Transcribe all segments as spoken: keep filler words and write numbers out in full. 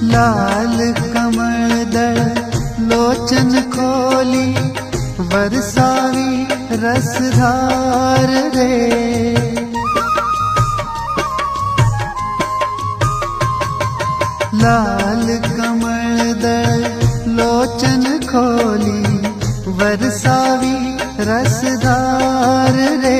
लाल कमल दल लोचन खोली, बरसावी रसधार रे। लाल कमल दल लोचन खोली, बरसावी रसधार रे।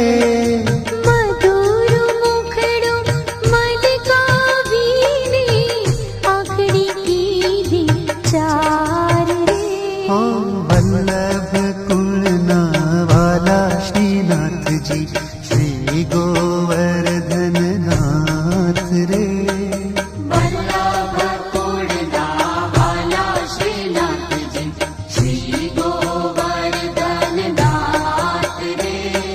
वल्लभ कुलना वाला श्रीनाथ जी, श्री गोवर्धन नाथ रे। वल्लभ कुलना वाला श्रीनाथ जी, श्री गोवर्धन नाथ रे।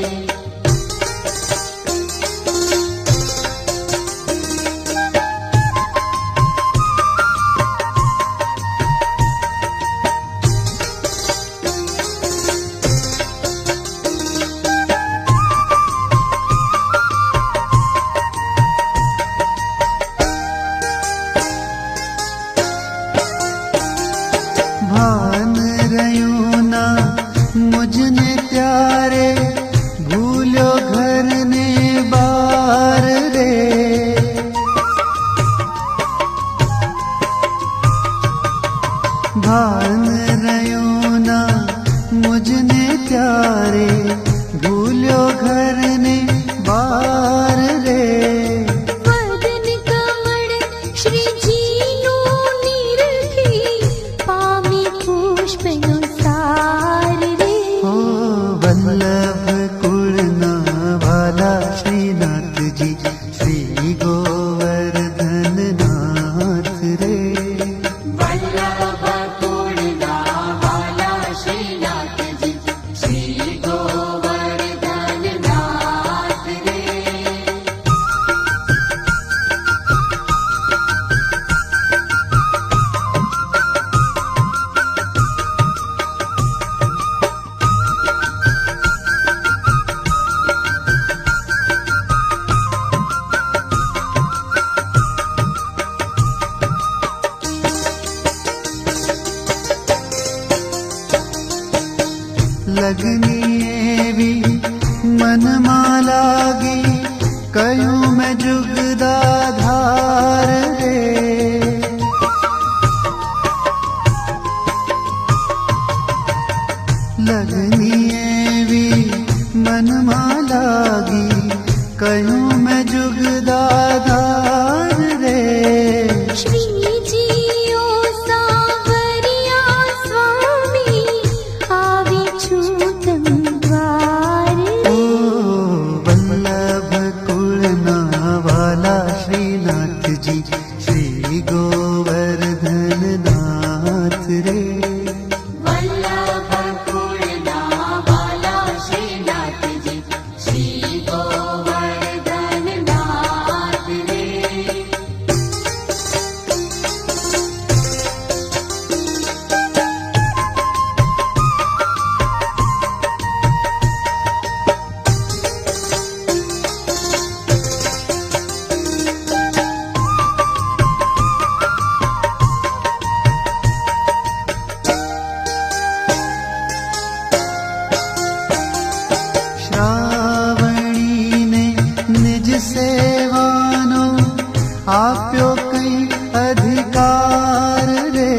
भान रयूं ना मुझने प्यारे, भूलो घर ने बार रे। भान रयूं ना मुझने प्यारे, भूलो घर ने बार रे। वदन कमल श्री जी नु निरखी, पामी पुष्प नुसार रे। ओ वल्लभ कुलना वाला श्रीनाथ जी, श्री गोवर्धन नाथ रे। वल्लभ कुलना वाला श्रीनाथ जी, श्री गोवर्धन नाथ रे। लगनी भी मन मालागी, कयूं मैं जुगदा धार रे। लगनी भी मन मालागी, कयूं मैं जुगदा धार रे। श्री जी ओ सावरिया स्वामी, आवे छूतम द्वार रे। वल्लभ कुलना वाला श्रीनाथ जी, श्री गोवर्धन नाथ रे। वल्लभ कुलना वाला श्रीनाथ जी, श्री गोवर्धन नाथ रे। श्रावणी ने निज सेवानो, आप्यो कई अधिकार रे।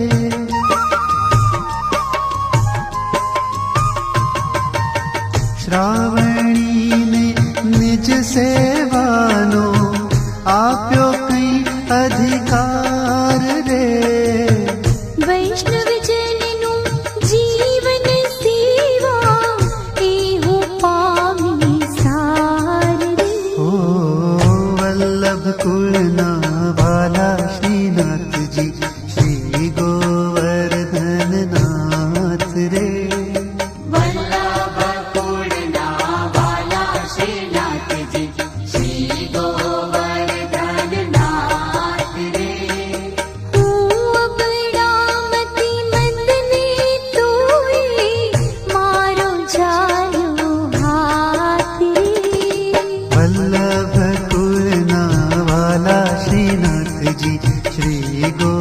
श्रावणी ने निज सेवानो, आप्यो कई अधिकार रे। वैष्णव जन नु जीवन सेवा, एहु पामी सार रे। ओ वल्लभ कुलना वाला श्रीनाथ जी, श्री गोवर्धन नाथ रे। वल्लभ कुलना वाला श्रीनाथ जी, श्री गोवर्धन नाथ रे। हूँ बड़ा मति मंद ने तोए, मारो जायो हाथ रे। वल्लभ कुलना वाला श्रीनाथ जी, श्री गो